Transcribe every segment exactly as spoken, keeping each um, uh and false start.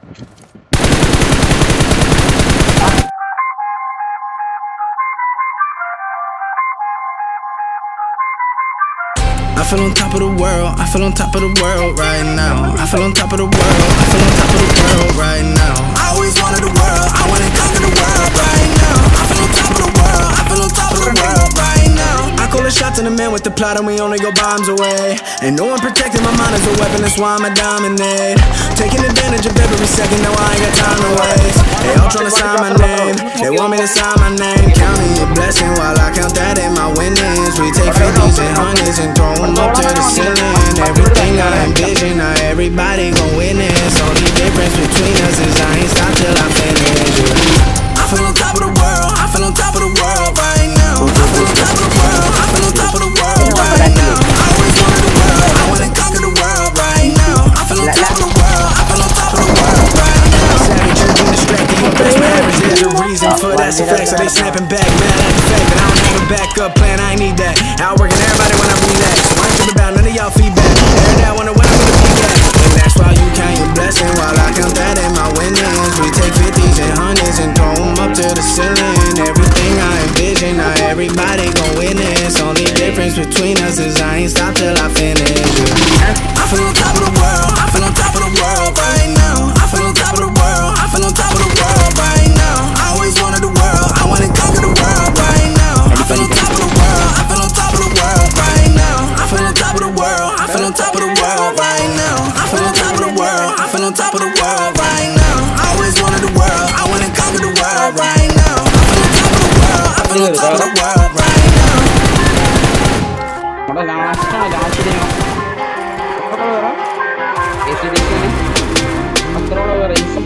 I feel on top of the world, I feel on top of the world right now. I feel on top of the world, I feel on top of the world right now. I always wanted the world, I wanna conquer the world right now. I feel on top of the world, I feel on top of the world right now. I call the shots in the man with the plot and we only go bombs away. Ain't no one protecting my mind as a weapon, that's why I'ma dominate. Taking advantage of every second, now I ain't got time to waste. They all tryna sign my name, they want me to sign my name. Counting your blessing while I count that in my winnings. We take fifties and hundreds and throw them up to the ceiling. Everything I envision, now everybody gon' witness. Only difference between us is I ain't stop till I finish. I feel on top of the world, I feel on top of the world right now. I feel on top of the world, I feel on top of the world right now. I always wanted the world, I wanna conquer the world right now. I feel on top of the world, I feel on top of the world right now. Savage and distracted, your best marriage, there's a reason for that's a fact. So they snapping back, mad at the fact that I don't have a backup plan, I ain't need that. Outworking everybody when I relax, so I ain't tripping about none of y'all feedback. Every day I wonder when I'm gonna be back. And that's why you count your blessing while I count that in my winnings. We take fifties and hundreds and throw them up to the ceiling. Everything I envision, now everybody gon' witness. Only difference between us is I ain't stop till I finish. I feel on top of the world, I feel on top of the world right now. I feel on top of the world, I feel on top of the world right now. I always wanted the world, I wanna conquer the world right now. I feel on top of the world, I feel on top of the world right now. I feel on top of the world, I feel on top of the world right now. I feel on top of the world, I feel on top of the world right now. I always wanted the world, I wanna conquer the world right now. I feel on top of the world, I feel on top of the world right now. Udah jangan masuk kan, jangan sini. Apa kalau orang? Itu di sini. Kontrol orang isi.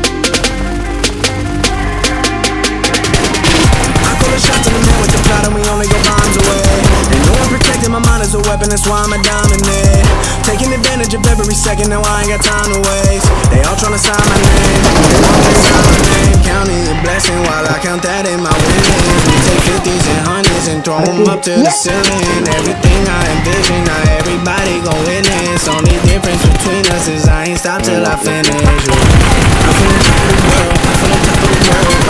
Shots in the man with the plot and we only go bombs away. Ain't no one protecting my mind as a weapon, that's why I'ma dominate. Taking advantage of every second, now I ain't got time to waste. They all tryna sign my name, they want me to sign my name. Counting your blessing while I count that in my winnings. We take fifties and hundreds and throw them up to the ceiling. Everything I envision, now everybody gon' witness. Only difference between us is I ain't stop till I finish. I feel on top of the world, I feel on top of the world.